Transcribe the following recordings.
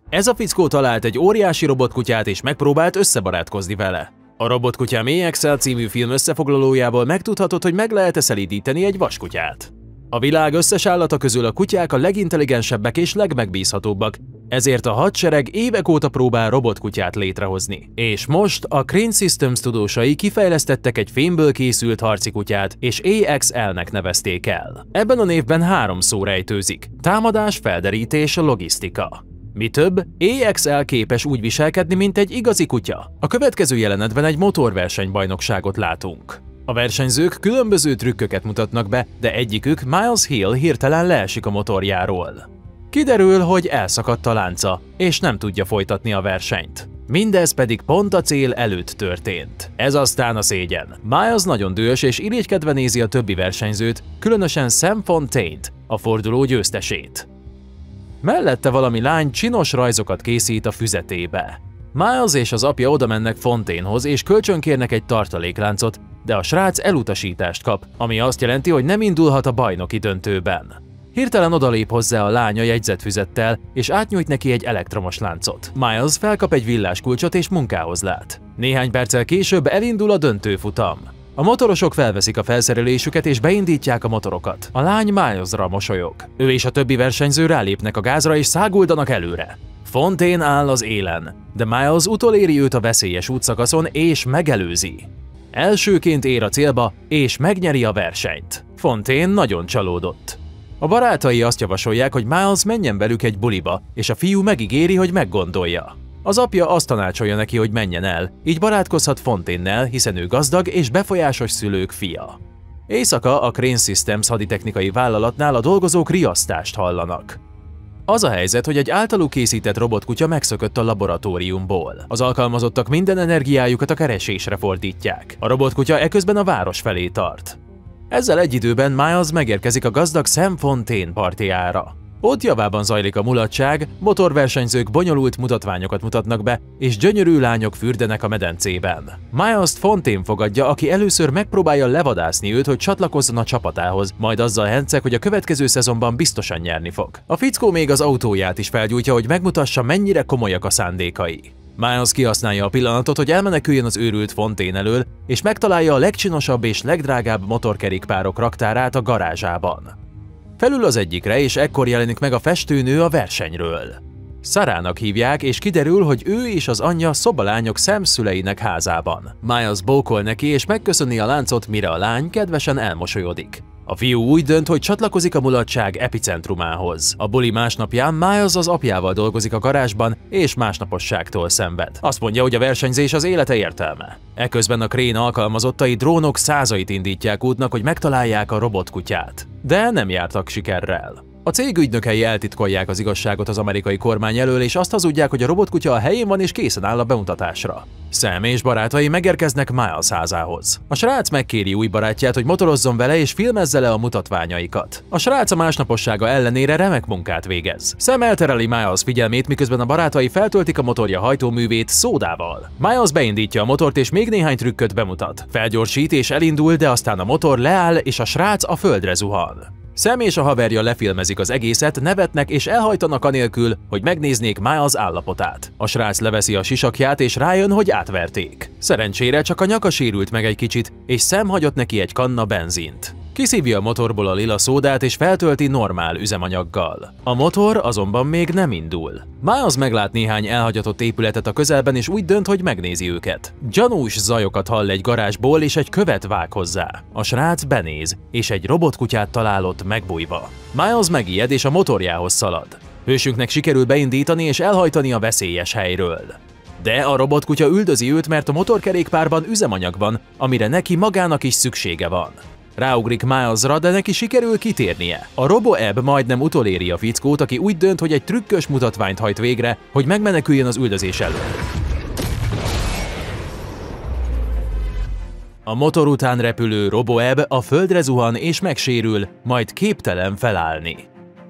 Ez a fickó talált egy óriási robotkutyát és megpróbált összebarátkozni vele. A Robotkutyám EXL című film összefoglalójából megtudhatod, hogy meg lehet-e szelídíteni egy vaskutyát. A világ összes állata közül a kutyák a legintelligensebbek és legmegbízhatóbbak, ezért a hadsereg évek óta próbál robotkutyát létrehozni. És most a Crane Systems tudósai kifejlesztettek egy fémből készült harci kutyát, és EXL-nek nevezték el. Ebben a névben 3 szó rejtőzik: támadás, felderítés, logisztika. Mi több, EXL képes úgy viselkedni, mint egy igazi kutya. A következő jelenetben egy motorversenybajnokságot látunk. A versenyzők különböző trükköket mutatnak be, de egyikük, Miles Hill, hirtelen leesik a motorjáról. Kiderül, hogy elszakadt a lánca, és nem tudja folytatni a versenyt. Mindez pedig pont a cél előtt történt. Ez aztán a szégyen. Miles nagyon dühös és irigykedve nézi a többi versenyzőt, különösen Sam Fontaine-t, a forduló győztesét. Mellette valami lány csinos rajzokat készít a füzetébe. Miles és az apja oda mennek Fontainehoz és kölcsönkérnek egy tartalékláncot, de a srác elutasítást kap, ami azt jelenti, hogy nem indulhat a bajnoki döntőben. Hirtelen odalép hozzá a lánya jegyzetfüzettel, és átnyújt neki egy elektromos láncot. Miles felkap egy villáskulcsot és munkához lát. Néhány perccel később elindul a döntőfutam. A motorosok felveszik a felszerelésüket és beindítják a motorokat. A lány Milesra mosolyog. Ő és a többi versenyző rálépnek a gázra és száguldanak előre. Fontaine áll az élen, de Miles utoléri őt a veszélyes útszakaszon és megelőzi. Elsőként ér a célba és megnyeri a versenyt. Fontaine nagyon csalódott. A barátai azt javasolják, hogy Miles menjen velük egy buliba, és a fiú megígéri, hogy meggondolja. Az apja azt tanácsolja neki, hogy menjen el, így barátkozhat Fontaine-nel, hiszen ő gazdag és befolyásos szülők fia. Éjszaka a Crane Systems haditechnikai vállalatnál a dolgozók riasztást hallanak. Az a helyzet, hogy egy általuk készített robotkutya megszökött a laboratóriumból. Az alkalmazottak minden energiájukat a keresésre fordítják. A robotkutya eközben a város felé tart. Ezzel egy időben Miles megérkezik a gazdag Sam Fontaine partiára. Ott javában zajlik a mulatság, motorversenyzők bonyolult mutatványokat mutatnak be, és gyönyörű lányok fürdenek a medencében. Miles-t Fontaine fogadja, aki először megpróbálja levadászni őt, hogy csatlakozzon a csapatához, majd azzal henceg, hogy a következő szezonban biztosan nyerni fog. A fickó még az autóját is felgyújtja, hogy megmutassa, mennyire komolyak a szándékai. Miles kihasználja a pillanatot, hogy elmeneküljön az őrült Fontaine elől, és megtalálja a legcsinosabb és legdrágább motorkerékpárok raktárát a garázsában. Felül az egyikre, és ekkor jelenik meg a festőnő a versenyről. Sarának hívják, és kiderül, hogy ő és az anyja szobalányok Sam szüleinek házában. Miles bókol neki, és megköszöni a láncot, mire a lány kedvesen elmosolyodik. A fiú úgy dönt, hogy csatlakozik a mulatság epicentrumához. A buli másnapján Miles az apjával dolgozik a garázsban, és másnaposságtól szenved. Azt mondja, hogy a versenyzés az élete értelme. Eközben a Crane alkalmazottai drónok százait indítják útnak, hogy megtalálják a robotkutyát. De nem jártak sikerrel. A cég ügynökei eltitkolják az igazságot az amerikai kormány elől, és azt hazudják, hogy a robotkutya a helyén van és készen áll a bemutatásra. Sam és barátai megérkeznek Miles házához. A srác megkéri új barátját, hogy motorozzon vele és filmezze le a mutatványaikat. A srác a másnapossága ellenére remek munkát végez. Sam eltereli Miles figyelmét, miközben a barátai feltöltik a motorja hajtóművét szódával. Miles beindítja a motort és még néhány trükköt bemutat. Felgyorsít és elindul, de aztán a motor leáll és a srác a földre zuhan. Sam és a haverja lefilmezik az egészet, nevetnek és elhajtanak anélkül, hogy megnéznék Miles állapotát. A srác leveszi a sisakját és rájön, hogy átverték. Szerencsére csak a nyaka sérült meg egy kicsit, és Sam hagyott neki egy kanna benzint. Kiszívja a motorból a lila szódát és feltölti normál üzemanyaggal. A motor azonban még nem indul. Miles meglát néhány elhagyatott épületet a közelben és úgy dönt, hogy megnézi őket. Gyanús zajokat hall egy garázsból és egy követ vág hozzá. A srác benéz, és egy robotkutyát talál ott megbújva. Miles megijed és a motorjához szalad. Hősünknek sikerül beindítani és elhajtani a veszélyes helyről. De a robotkutya üldözi őt, mert a motorkerékpárban üzemanyag van, amire neki magának is szüksége van. Ráugrik Milesra, de neki sikerül kitérnie. A RoboEb majdnem utoléri a fickót, aki úgy dönt, hogy egy trükkös mutatványt hajt végre, hogy megmeneküljön az üldözés elől. A motor után repülő RoboEb a földre zuhan és megsérül, majd képtelen felállni.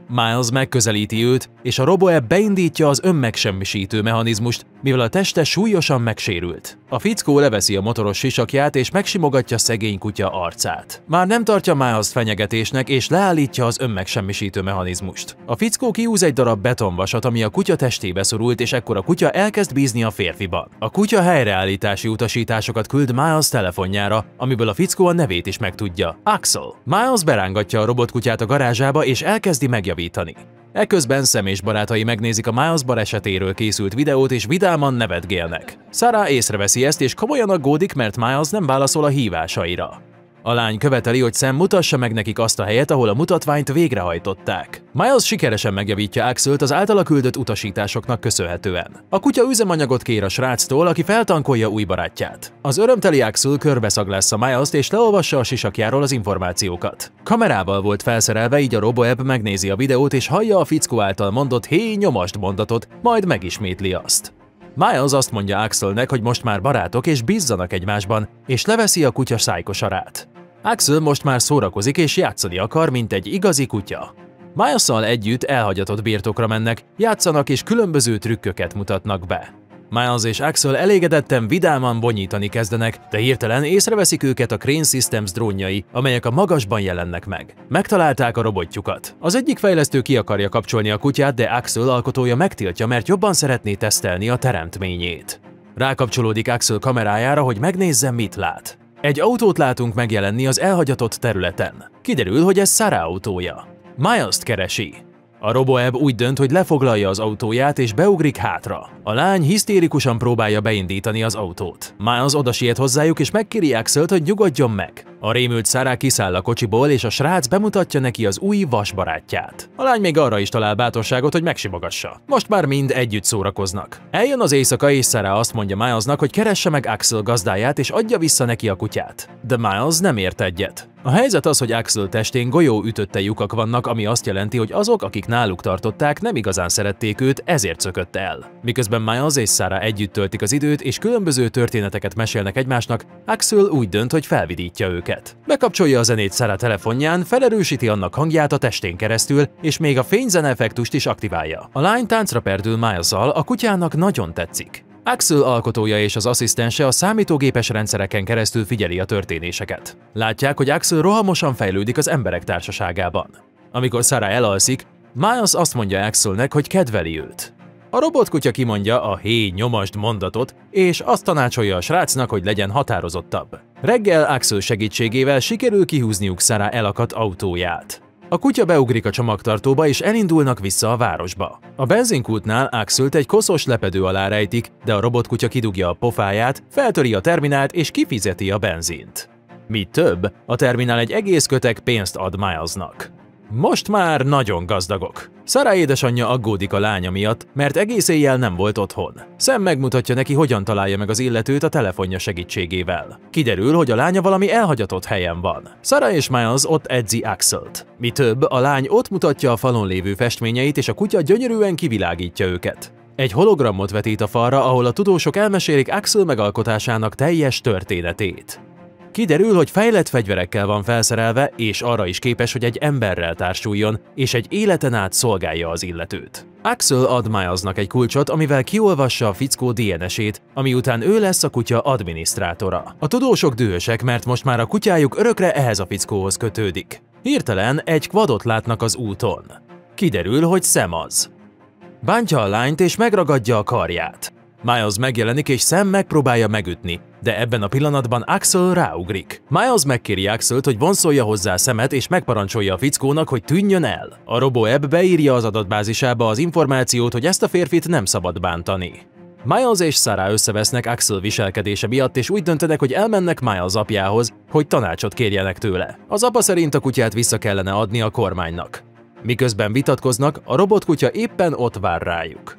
Miles megközelíti őt, és a RoboApp beindítja az önmegsemmisítő mechanizmust, mivel a teste súlyosan megsérült. A fickó leveszi a motoros sisakját és megsimogatja szegény kutya arcát. Már nem tartja Miles-t fenyegetésnek és leállítja az önmegsemmisítő mechanizmust. A fickó kihúz egy darab betonvasat, ami a kutya testébe szorult, és ekkor a kutya elkezd bízni a férfiban. A kutya helyreállítási utasításokat küld Miles telefonjára, amiből a fickó a nevét is megtudja. Axel. Miles berángatja a robotkutyát a garázsába és elkezdi megjavítani. Eközben Sam és barátai megnézik a Miles balesetéről készült videót és vidáman nevetgélnek. Sarah észreveszi ezt és komolyan aggódik, mert Miles nem válaszol a hívásaira. A lány követeli, hogy Sam mutassa meg nekik azt a helyet, ahol a mutatványt végrehajtották. Miles sikeresen megjavítja Axelt az általa küldött utasításoknak köszönhetően. A kutya üzemanyagot kér a sráctól, aki feltankolja új barátját. Az örömteli Axel körbeszaglásza Miles-t és leolvassa a sisakjáról az információkat. Kamerával volt felszerelve, így a RoboApp megnézi a videót és hallja a fickó által mondott "hé, nyomasd" mondatot, majd megismétli azt. Miles azt mondja Axelnek, hogy most már barátok és bízzanak egymásban, és leveszi a kutya szájkosarát. Axel most már szórakozik és játszani akar, mint egy igazi kutya. Miles-szal együtt elhagyatott birtokra mennek, játszanak és különböző trükköket mutatnak be. Miles és Axel elégedetten vidáman bonyítani kezdenek, de hirtelen észreveszik őket a Crane Systems drónjai, amelyek a magasban jelennek meg. Megtalálták a robotjukat. Az egyik fejlesztő ki akarja kapcsolni a kutyát, de Axel alkotója megtiltja, mert jobban szeretné tesztelni a teremtményét. Rákapcsolódik Axel kamerájára, hogy megnézze, mit lát. Egy autót látunk megjelenni az elhagyatott területen. Kiderül, hogy ez Sarah autója. Miles-t keresi. A RoboApp úgy dönt, hogy lefoglalja az autóját és beugrik hátra. A lány hisztérikusan próbálja beindítani az autót. Miles odasiet hozzájuk és megkéri Axelt, hogy nyugodjon meg. A rémült Sarah kiszáll a kocsiból és a srác bemutatja neki az új vasbarátját. A lány még arra is talál bátorságot, hogy megsimogassa. Most már mind együtt szórakoznak. Eljön az éjszaka és Sarah azt mondja Milesnak, hogy keresse meg Axel gazdáját és adja vissza neki a kutyát. De Miles nem ért egyet. A helyzet az, hogy Axel testén golyóütötte lyukak vannak, ami azt jelenti, hogy azok, akik náluk tartották, nem igazán szerették őt, ezért szökött el. Miközben Miles és Sarah együtt töltik az időt és különböző történeteket mesélnek egymásnak, Axel úgy dönt, hogy felvidítja őket. Bekapcsolja a zenét Sarah telefonján, felerősíti annak hangját a testén keresztül, és még a fényzene effektust is aktiválja. A lány táncra perdül Miles-szal, a kutyának nagyon tetszik. Axel alkotója és az asszisztense a számítógépes rendszereken keresztül figyeli a történéseket. Látják, hogy Axel rohamosan fejlődik az emberek társaságában. Amikor Sarah elalszik, Miles azt mondja Axelnek, hogy kedveli őt. A robotkutya kimondja a "hé, nyomasd" mondatot, és azt tanácsolja a srácnak, hogy legyen határozottabb. Reggel Axel segítségével sikerül kihúzniuk Sarah elakadt autóját. A kutya beugrik a csomagtartóba és elindulnak vissza a városba. A benzinkútnál Axelt egy koszos lepedő alá rejtik, de a robotkutya kidugja a pofáját, feltöri a terminált és kifizeti a benzint. Mi több, a terminál egy egész köteg pénzt ad Milesnak. Most már nagyon gazdagok. Sarah édesanyja aggódik a lánya miatt, mert egész éjjel nem volt otthon. Sam megmutatja neki, hogyan találja meg az illetőt a telefonja segítségével. Kiderül, hogy a lánya valami elhagyatott helyen van. Sarah és Miles ott edzi Axelt. Mi több, a lány ott mutatja a falon lévő festményeit, és a kutya gyönyörűen kivilágítja őket. Egy hologramot vetít a falra, ahol a tudósok elmesélik Axel megalkotásának teljes történetét. Kiderül, hogy fejlett fegyverekkel van felszerelve, és arra is képes, hogy egy emberrel társuljon, és egy életen át szolgálja az illetőt. Axel ad Milesnak egy kulcsot, amivel kiolvassa a fickó DNS-ét, ami után ő lesz a kutya adminisztrátora. A tudósok dühösek, mert most már a kutyájuk örökre ehhez a fickóhoz kötődik. Hirtelen egy quadot látnak az úton. Kiderül, hogy Sam az. Bántja a lányt és megragadja a karját. Miles megjelenik és Sam megpróbálja megütni, de ebben a pillanatban Axel ráugrik. Miles megkéri Axelt, hogy vonszolja hozzá Samet és megparancsolja a fickónak, hogy tűnjön el. A RoboApp beírja az adatbázisába az információt, hogy ezt a férfit nem szabad bántani. Miles és Sarah összevesznek Axel viselkedése miatt, és úgy döntenek, hogy elmennek Miles apjához, hogy tanácsot kérjenek tőle. Az apa szerint a kutyát vissza kellene adni a kormánynak. Miközben vitatkoznak, a robotkutya éppen ott vár rájuk.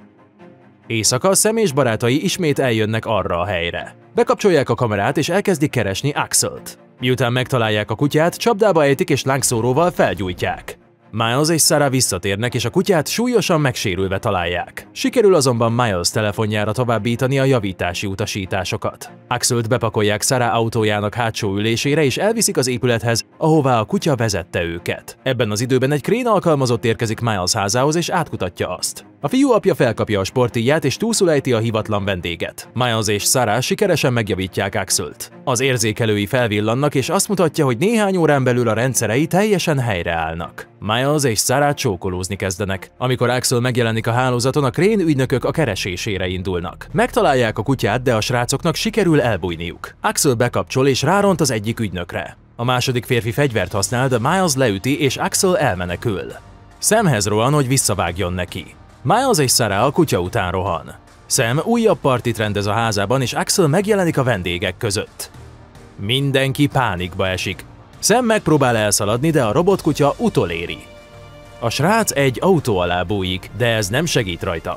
Éjszaka Sam és barátai ismét eljönnek arra a helyre. Bekapcsolják a kamerát és elkezdik keresni Axelt. Miután megtalálják a kutyát, csapdába ejtik és lángszóróval felgyújtják. Miles és Sarah visszatérnek, és a kutyát súlyosan megsérülve találják. Sikerül azonban Miles telefonjára továbbítani a javítási utasításokat. Axelt bepakolják Sarah autójának hátsó ülésére, és elviszik az épülethez, ahová a kutya vezette őket. Ebben az időben egy krén alkalmazott érkezik Miles házához, és átkutatja azt. A fiú apja felkapja a sportíját, és túlszul ejti a hivatlan vendéget. Miles és Sarah sikeresen megjavítják Axelt. Az érzékelői felvillannak, és azt mutatja, hogy néhány órán belül a rendszerei teljesen helyreállnak. Miles és Sarah csókolózni kezdenek. Amikor Axel megjelenik a hálózaton, a krén ügynökök a keresésére indulnak. Megtalálják a kutyát, de a srácoknak sikerül elbújniuk. Axel bekapcsol és ráront az egyik ügynökre. A második férfi fegyvert használ, de Miles leüti, és Axel elmenekül. Samhez rohan, hogy visszavágjon neki. Miles és Sarah a kutya után rohan. Sam újabb partit rendez a házában, és Axel megjelenik a vendégek között. Mindenki pánikba esik. Sam megpróbál elszaladni, de a robotkutya utoléri. A srác egy autó alá bújik, de ez nem segít rajta.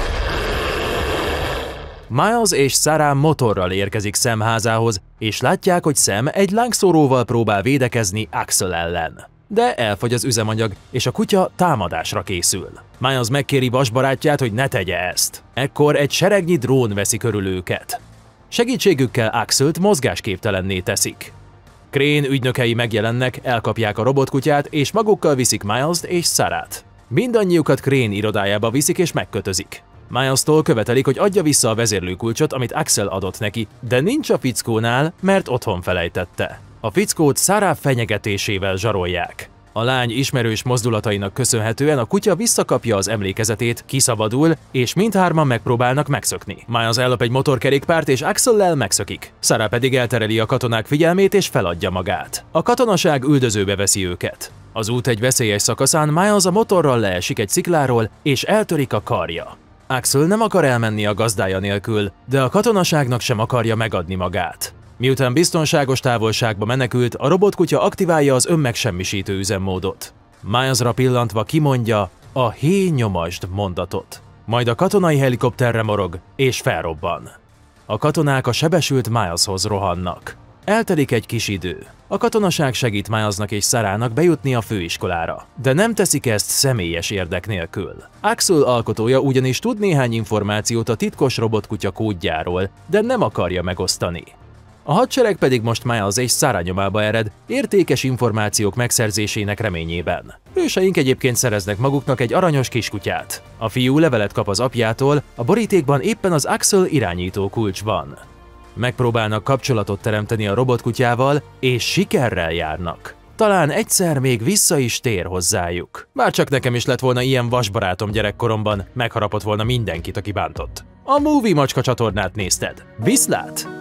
Miles és Sarah motorral érkezik Sam házához, és látják, hogy Sam egy lángszóróval próbál védekezni Axel ellen. De elfogy az üzemanyag, és a kutya támadásra készül. Miles megkéri vasbarátját, hogy ne tegye ezt. Ekkor egy seregnyi drón veszi körül őket. Segítségükkel Axelt mozgásképtelenné teszik. Krén ügynökei megjelennek, elkapják a robotkutyát, és magukkal viszik Miles-t és Sarah-t. Mindannyiukat Krén irodájába viszik és megkötözik. Miles-tól követelik, hogy adja vissza a vezérlőkulcsot, amit Axel adott neki, de nincs a fickónál, mert otthon felejtette. A fickót Sarah fenyegetésével zsarolják. A lány ismerős mozdulatainak köszönhetően a kutya visszakapja az emlékezetét, kiszabadul, és mindhárman megpróbálnak megszökni. Miles ellop egy motorkerékpárt, és Axellel megszökik. Sarah pedig eltereli a katonák figyelmét, és feladja magát. A katonaság üldözőbe veszi őket. Az út egy veszélyes szakaszán Miles a motorral leesik egy szikláról, és eltörik a karja. Axel nem akar elmenni a gazdája nélkül, de a katonaságnak sem akarja megadni magát. Miután biztonságos távolságba menekült, a robotkutya aktiválja az önmegsemmisítő üzemmódot. Milesra pillantva kimondja a "hé, nyomasd" mondatot. Majd a katonai helikopterre morog, és felrobban. A katonák a sebesült Mileshoz rohannak. Eltelik egy kis idő. A katonaság segít Milesnak és Sarahnak bejutni a főiskolára, de nem teszik ezt személyes érdek nélkül. Axel alkotója ugyanis tud néhány információt a titkos robotkutya kódjáról, de nem akarja megosztani. A hadsereg pedig most Miles és Sarah nyomába ered, értékes információk megszerzésének reményében. Hőseink egyébként szereznek maguknak egy aranyos kiskutyát. A fiú levelet kap az apjától, a borítékban éppen az Axel irányító kulcs van. Megpróbálnak kapcsolatot teremteni a robotkutyával, és sikerrel járnak. Talán egyszer még vissza is tér hozzájuk. Bárcsak nekem is lett volna ilyen vasbarátom gyerekkoromban, megharapott volna mindenkit, aki bántott. A Movie Macska csatornát nézted. Viszlát!